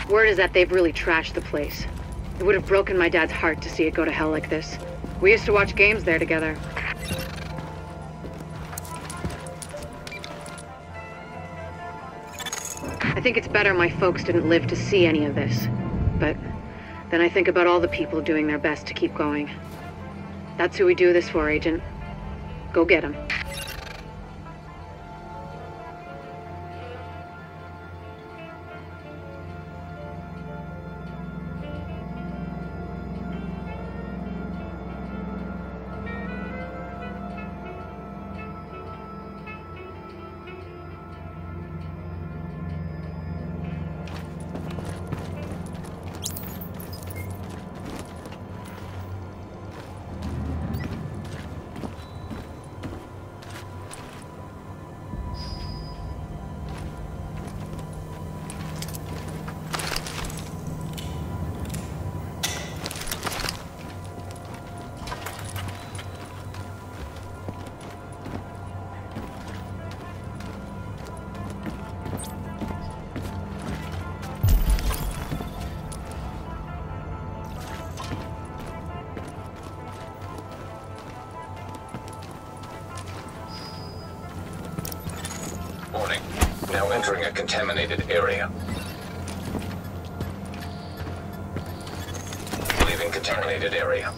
Word is that they've really trashed the place. It would have broken my dad's heart to see it go to hell like this. We used to watch games there together. I think it's better my folks didn't live to see any of this. But then I think about all the people doing their best to keep going. That's who we do this for, Agent. Go get him. Warning. Now entering a contaminated area. Leaving contaminated area.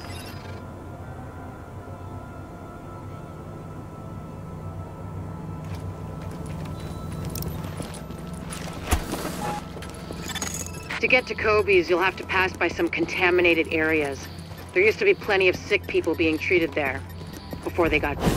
To get to Kobe's, you'll have to pass by some contaminated areas. There used to be plenty of sick people being treated there before they got...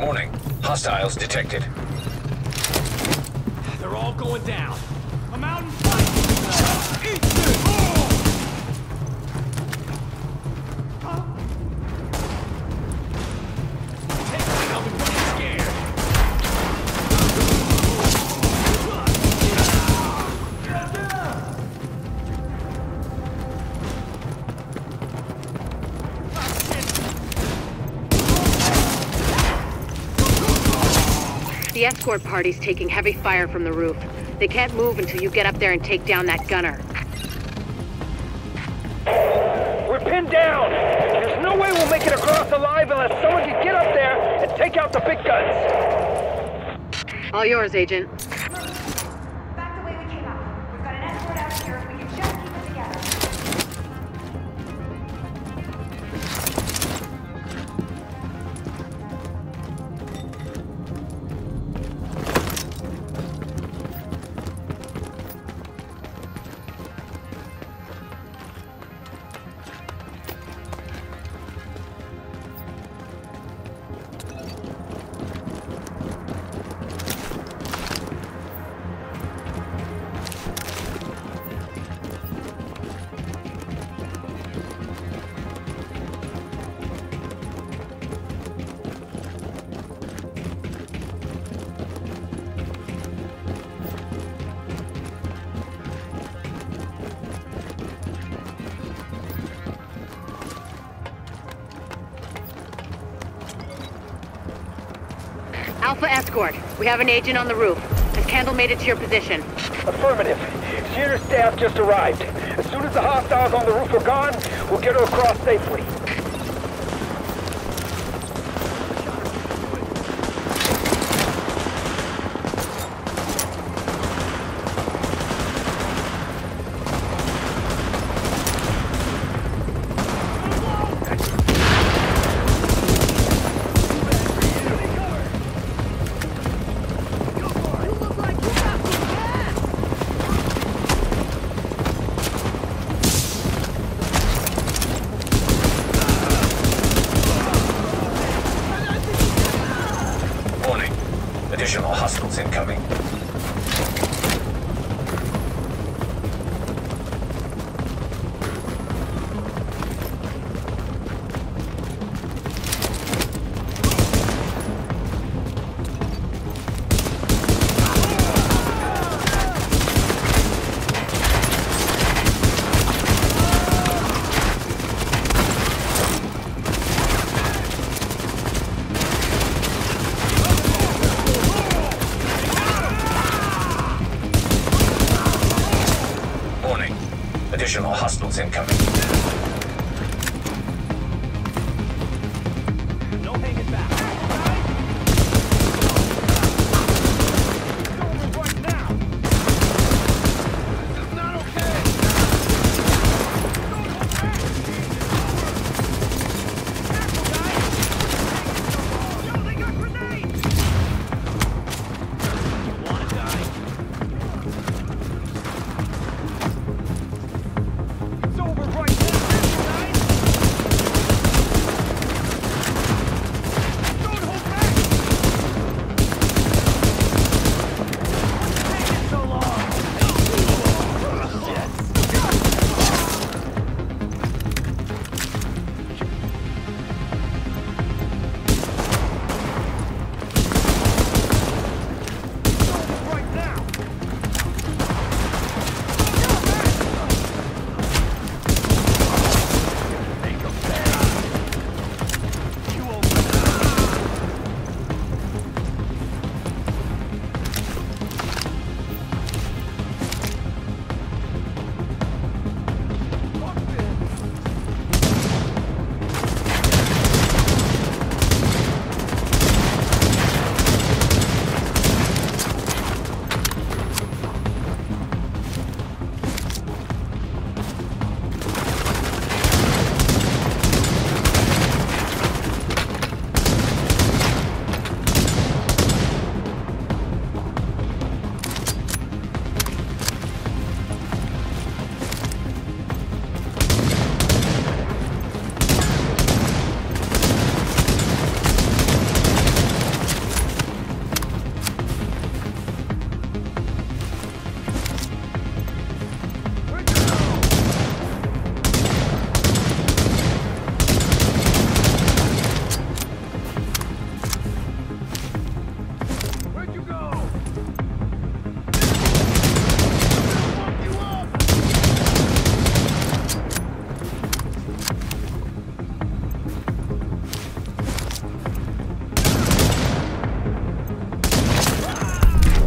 Warning. Hostiles detected. They're all going down. I'm out and fight! Eat this! Oh! Take it, I'll be pretty scared. The escort party's taking heavy fire from the roof. They can't move until you get up there and take down that gunner. We're pinned down! There's no way we'll make it across alive unless someone can get up there and take out the big guns! All yours, Agent. Back the way we came up. We've got an escort out here if we can just keep it together. Alpha Escort, we have an agent on the roof. Has Candle made it to your position? Affirmative. Shearer's staff just arrived. As soon as the hostiles on the roof are gone, we'll get her across safely. Additional hostiles incoming.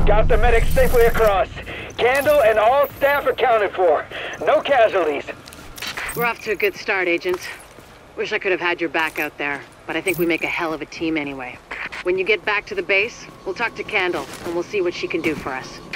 Got the medics safely across. Candle and all staff accounted for. No casualties. We're off to a good start, Agent. Wish I could have had your back out there, but I think we make a hell of a team anyway. When you get back to the base, we'll talk to Candle, and we'll see what she can do for us.